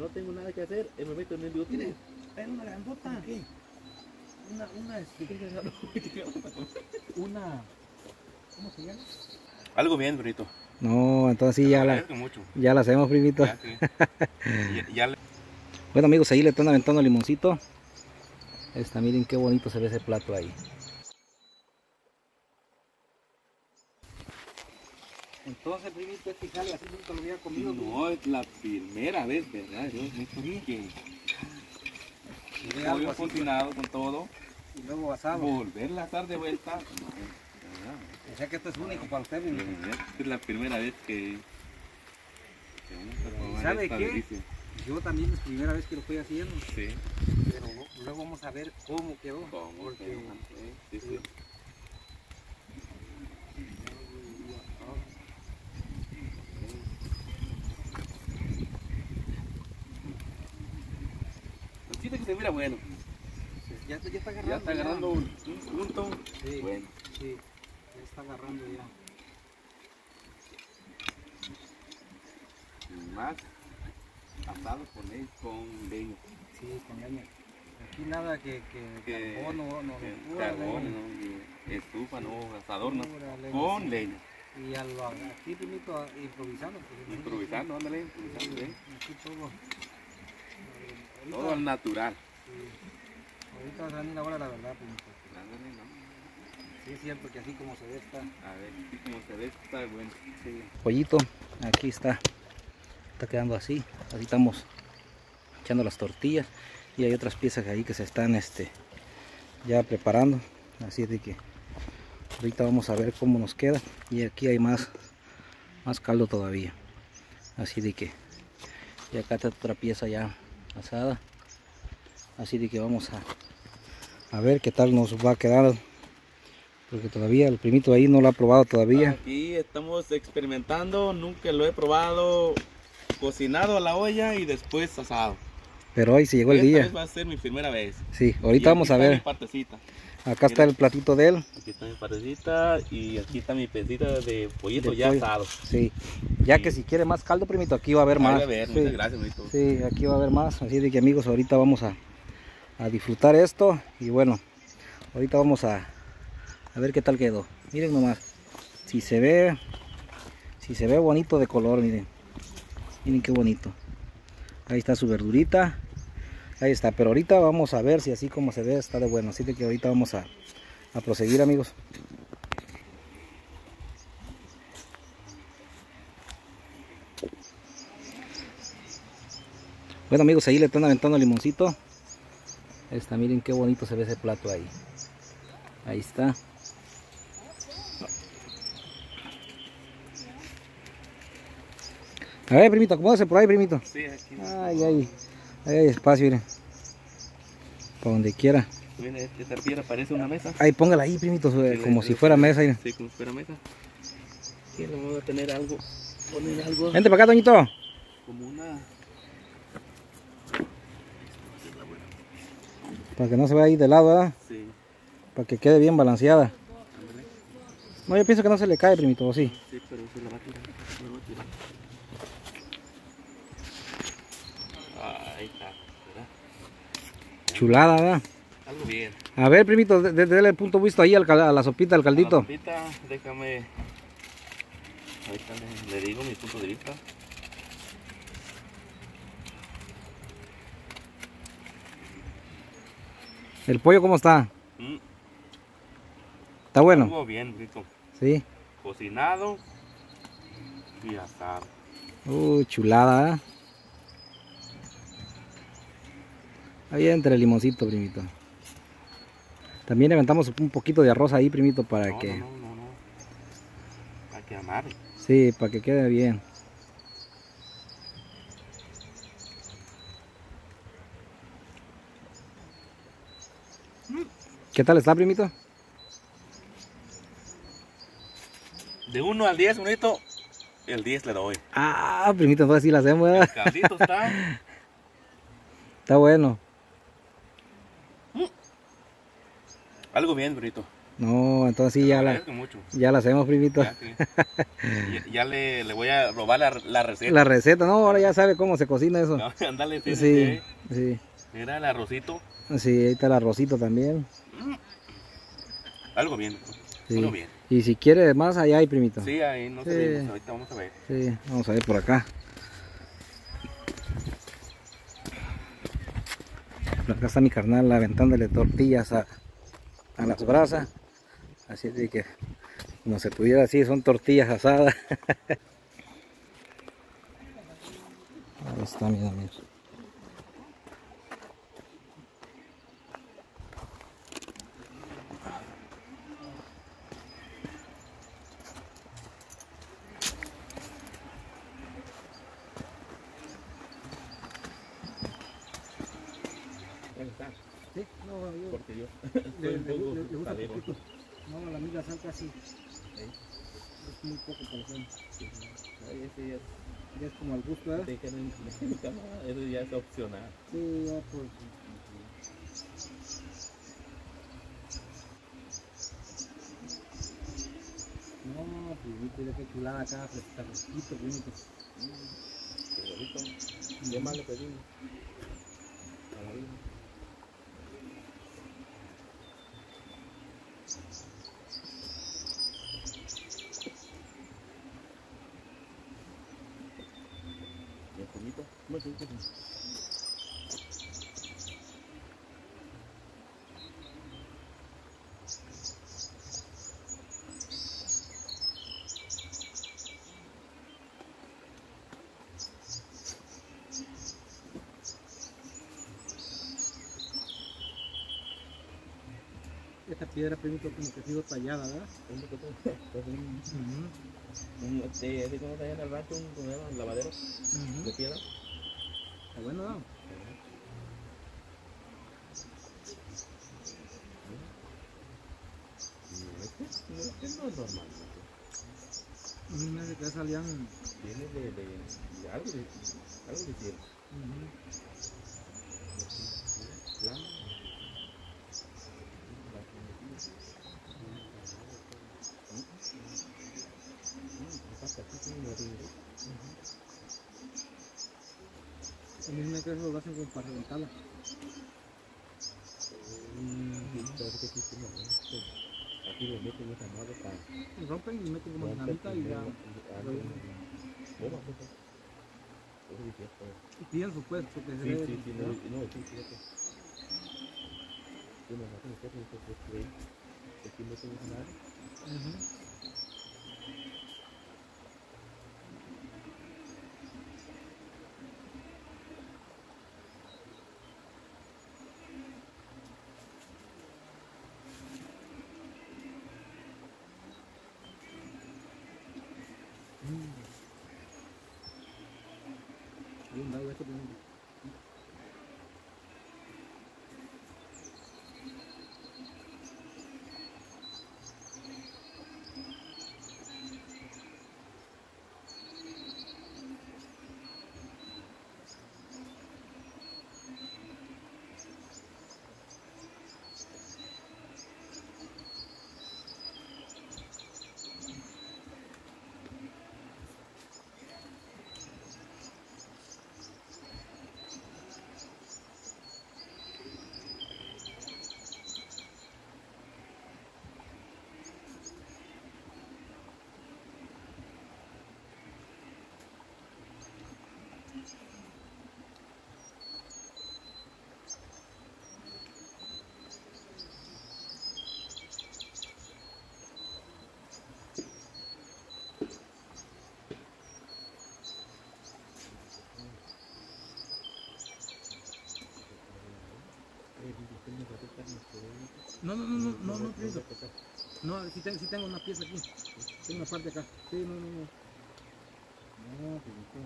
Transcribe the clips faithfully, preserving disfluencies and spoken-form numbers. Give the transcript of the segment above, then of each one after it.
no tengo nada que hacer, me meto en el biotín. Mire, ven una grandota. ¿Qué? Una, una, este, una, ¿cómo se llama? Algo bien, Brito. No, entonces sí, ya la, ya la hacemos, primito. Ya, sí. ya, ya le... Bueno, amigos, ahí le están aventando limoncito. Esta, miren qué bonito se ve ese plato ahí. Entonces, primito, este jale así nunca lo había comido. No, es la primera vez, ¿verdad? Yo me sí. que... Pollo cocinado con todo. Y luego asado. Volverla a asar de vuelta. No, o sea que esto es único para usted, primito. Es la primera vez que... que ¿sabe qué? Delicia. Yo también es la primera vez que lo estoy haciendo. Sí. Pero luego vamos a ver cómo quedó. ¿Cómo? Porque... sí, sí. Que se mira bueno. Ya, ya está agarrando. Ya está agarrando ya. un, un punto. Sí, bueno. Sí, ya está agarrando ya. Más asado con él, con leña. Sí, con leña. Aquí nada que, que, que carbón, no, no, que pura carbón, leña. no, estufa, no, asador, no, leña, con sí. leña. Y a lo, aquí primito improvisando. Pues, improvisando, ándale, improvisando, sí, aquí todo. Ahorita, todo al natural. Sí. Ahorita va a salir ahora la verdad, primito. Ándale, no. Sí, es cierto que así como se ve está. A ver, así como se ve está bueno. Sí. Pollito, aquí está. Está quedando así. Así estamos echando las tortillas. Y hay otras piezas ahí que se están este, ya preparando. Así de que ahorita vamos a ver cómo nos queda. Y aquí hay más, más caldo todavía. Así de que y acá está otra pieza ya asada. Así de que vamos a, a ver qué tal nos va a quedar. Porque todavía el primito ahí no lo ha probado todavía. Aquí estamos experimentando. Nunca lo he probado cocinado a la olla y después asado. Pero hoy se llegó el Esta día. Vez va a ser mi primera vez. Sí, ahorita vamos a ver. Mi partecita. Acá Mira, está el platito de él. Aquí está mi partecita y aquí está mi pesita de pollito de ya pollo. asado. Sí, ya sí. que si quiere más caldo, primito, aquí va a haber más. A ver, sí. Muchas gracias, Brito. Sí, aquí va a haber más. Así de que amigos, ahorita vamos a, a disfrutar esto. Y bueno, ahorita vamos a, a ver qué tal quedó. Miren nomás, si se ve, si se ve bonito de color, miren. Miren qué bonito. Ahí está su verdurita. Ahí está, pero ahorita vamos a ver si así como se ve está de bueno. Así de que ahorita vamos a, a proseguir, amigos. Bueno, amigos, ahí le están aventando limoncito. Ahí está, miren qué bonito se ve ese plato ahí. Ahí está. A ver, primito, acomódese por ahí, primito. Sí, aquí. Ay, ay. Ahí hay espacio, miren. Para donde quiera. Mira, esta piedra parece una mesa. Ahí, póngala ahí, primito, sí, como si fuera mesa. Miren. Sí, como si fuera mesa. Sí, le vamos a tener algo. Poner algo. Vente para acá, Toñito. Como una... Para que no se vaya ahí de lado, ¿verdad? Sí. Para que quede bien balanceada. No, yo pienso que no se le cae, primito, ¿o sí? Sí, pero se la va a tirar. Se la va a tirar. Ahí está, ¿verdad? Chulada, ¿verdad? Algo bien. A ver, primito, déle el punto visto ahí al, a la sopita, al caldito. A la sopita, déjame... Ahorita le, le digo mi punto de vista. ¿El pollo cómo está? Mm. ¿Está bueno? Estuvo bien, Brito. Sí. Cocinado y asado. Uh, chulada, ¿eh? Ahí entra el limoncito, primito. También levantamos un poquito de arroz ahí, primito, para no, que... No, no, no, no. Para que amarre. Sí, para que quede bien. ¿Qué tal está, primito? De uno al diez, bonito, el diez le doy. Ah, primito, entonces sí la hacemos, ¿verdad? El caldito está... Está bueno. Algo bien, Brito. No, entonces sí, Te lo ya la, agradezco mucho. ya la hacemos, primito. Ya, que- ya, ya le, le voy a robar la, la receta. La receta, no, ahora ya sabe cómo se cocina eso. No, ándale, sí, sí, Sí, sí. sí, Mira el arrocito. sí, ahí está el arrocito también. Mm. Algo bien, Sí. algo bien. Y si quiere más, allá hay, primito. Sí, ahí no Sí. sabemos, ahorita vamos a ver. Sí, vamos a ver por acá. Por acá está mi carnal aventándole tortillas a, a las brasas. Así de que, como se pudiera decir, son tortillas asadas. Ahí está, mis amigos. Sí, no, yo, Porque yo le, soy un le- poco le- le gusta salero. poquito. No, la miga salta así. Es muy poco para hacer. Ay, ese ya es, Ya es como al gusto, ¿verdad? te queda en- en mi cama, eso ya es opcional. Sí, ya pues. No, pues mira qué chulada acá, fresca, fresquito, bonito. Qué bonito. ¿Qué más le pedimos? A la vida. ¿Y el juguito? ¿Cómo es el juguito? Esta piedra, primito, como que ha sido tallada, ¿verdad? Un poquito, pues un, un, este, así como está allá en el rancho, un, ¿cómo se llama? Lavadero de piedra. Está bueno, ¿no? No, este, no, este no es normal. A mí me hace que ya salían. Viene de, de, de algo de, algo de cielo. Plano. A mí me hace que eso lo hacen como para reventarla. Aquí le meten esa madre para... Rompen y meten como dinamita y ya. ¿Cómo? Eso es cierto. Y piden su puesto, porque se Sí, ve. sí, sí, no, no, sí, fíjate. Yo me imagino que es un poco de aquí meten esa madre. Ujú. Bien, dale, esto primero. No, no, no, no, no, no, Cristo. No, sí, tengo, sí tengo una pieza aquí. Tengo una parte acá. Sí, no, no, no. No, Cristo.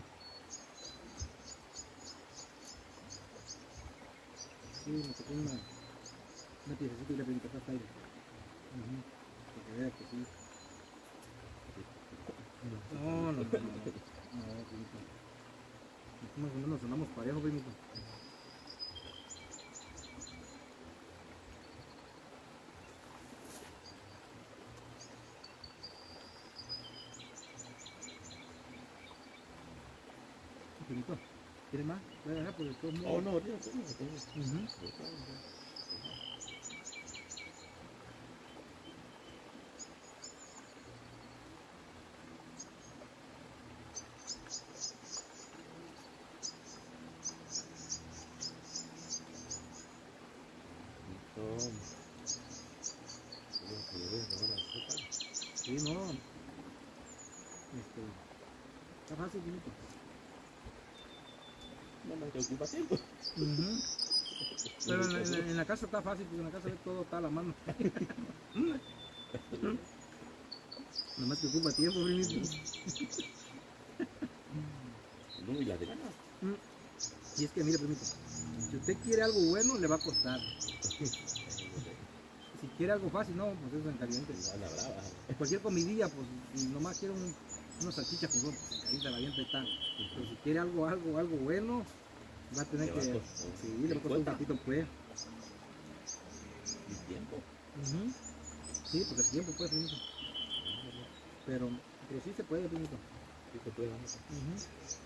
Sí, me tocó una, una piececita y le pedí que está aire. Uh-huh. Para que vea que sí. No, no, no, no. No, Cristo. Más o menos sonamos parejo, primito. ¿Quieres más? Voy a dejar por el todo mundo. Oh, no, ahorita tengo, tengo. Ujú. Sí, no. Este, está fácil, Pinito. No me ocupa tiempo. Ujú. Pero en la, en, la, en la casa está fácil, porque en la casa ve todo está a la mano. Nomás que ocupa tiempo, Pinito. No, y la de ganas. Y es que, mire, Primito, si usted quiere algo bueno, le va a costar. Si quiere algo fácil, no, pues eso es en caliente. A la brava. Cualquier comidilla, pues si nomás quiere un, unos salchichas, pues bueno, pues en caliente la avienta y tal. Pero si quiere algo, algo, algo bueno, va a tener Le que, va a costar. sí, le va a costar un ratito, pues. Y tiempo. Ujú. Sí, pues el tiempo, pues, Primito. Pero, pero sí se puede, Primito. Sí se puede. Ujú.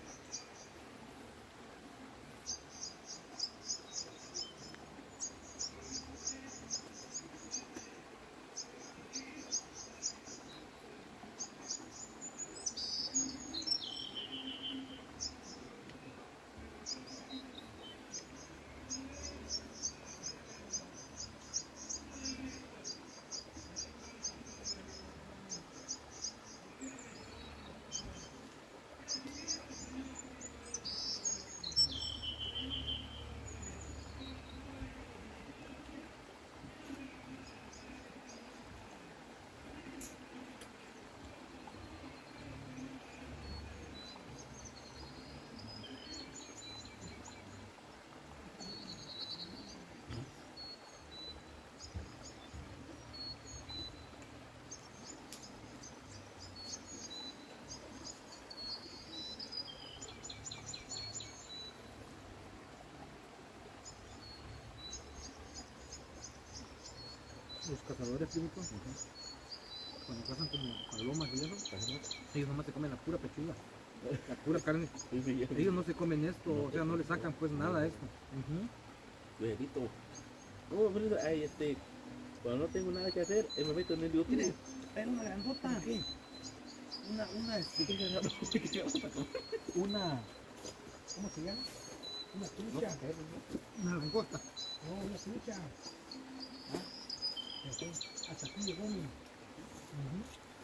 Los cazadores, Primito, cuando cazan como palomas y eso, ellos nomás se comen la pura pechuga, la pura carne. Sí, sí, ya. Ellos no se comen esto, No o sea, se no le comen. sacan pues nada a esto. Ujú. Cuidadito. Oh, pero, ay, este, cuando no tengo nada que hacer, me meto en el YouTube. Mire, era una grandota. ¿Qué? Una, una, este, una, ¿cómo se llama? Una trucha. Una langosta. No, una trucha. ¿Ah? Este, hasta aquí llegó mi. Ujú.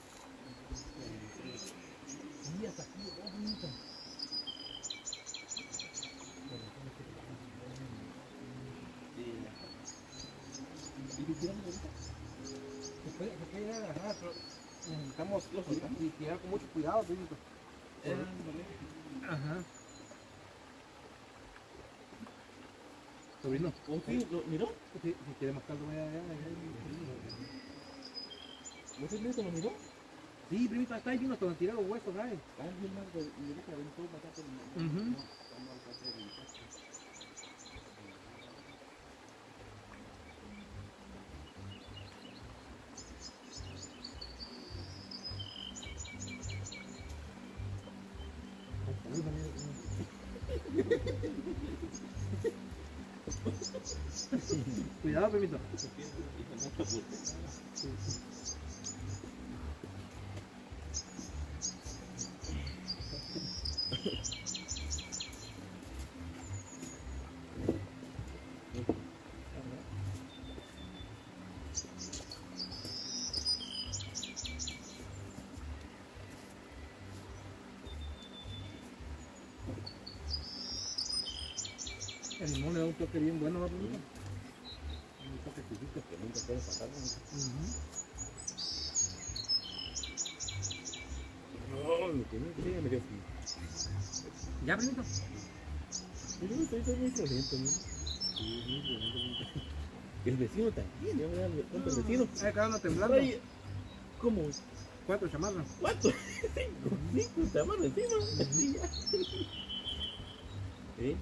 Sí, hasta aquí llegó, bonito. ¿Y qué tiramos ahorita? Se puede, se puede ir a agarrar, pero Necesitamos los y tirar con mucho cuidado, Primito. Ajá. Sobrino, Oh, sí, lo, miró. si, si quiere más caldo, vaya allá. ¿No se mete, lo miró? Sí, Primito, está ahí vino hasta donde tirar los huesos, ¿sabes? Ah, bien más de, y ahorita aventó para acá por el- Ujú. no, no alcanza a revisar. Cuidado, Primito. El limón le da un toque bien bueno, ¿va, Primito? Un toque chiquito. Que nunca puede pasar, ¿no? Ujú. No, lo que no quería me dio frío. ¿Ya, Primito? Pero no, estoy muy violento, ¿no? Sí, muy violento. El vecino también, ya verás, ¿cuántos vecinos? Ahí acaban temblando. Trae como Cuatro chamarras. cuatro, cinco, cinco tamaños encima. Sí, ya. ¿Eh?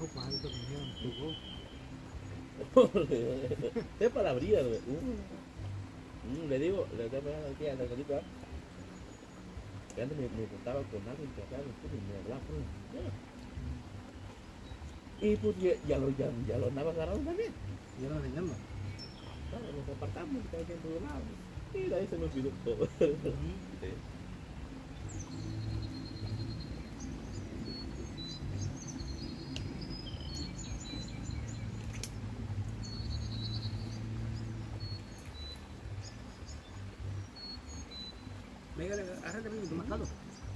pájaro que vinieron, jugó. Es palabría, güey. Uh, le digo, le estoy pegando aquí a la carita. Que antes me, me contaba con alguien que acá y me hablaba. Y pues ya, ya, lo, ya, ya lo andaba agarrando también. Y ahora enseñando. Claro, nos apartamos, cada quien por un lado. Y de ahí se me olvidó todo. Sí. Venga, arranca bien, toma caldo.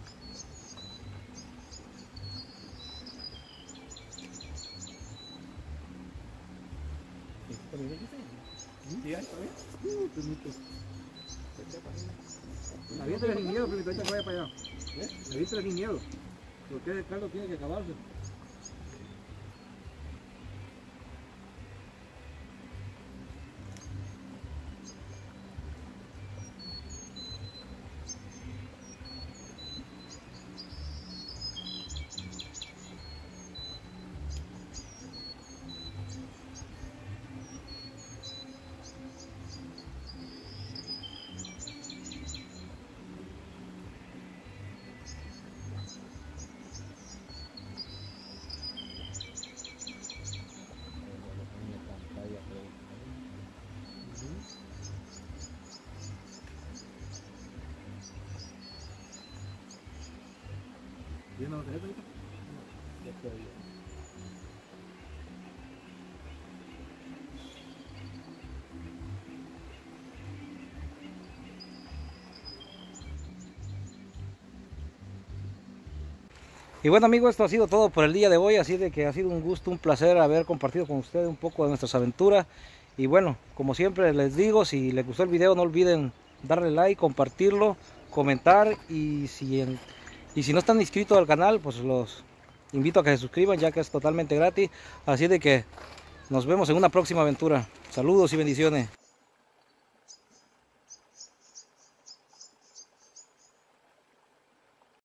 Sí, ya está bien. Uh, permito. Aviéntale sin miedo, primito, ahorita que vaya para allá. ¿Eh? Aviéntale sin miedo. Porque el caldo tiene que acabarse. ¿Viendo la tarjeta ahorita? Ya estoy bien. Y bueno amigos, esto ha sido todo por el día de hoy, así de que ha sido un gusto, un placer haber compartido con ustedes un poco de nuestras aventuras. Y bueno, como siempre les digo, si les gustó el video no olviden darle like, compartirlo, comentar y si, en, y si no están inscritos al canal, pues los invito a que se suscriban ya que es totalmente gratis. Así de que nos vemos en una próxima aventura. Saludos y bendiciones.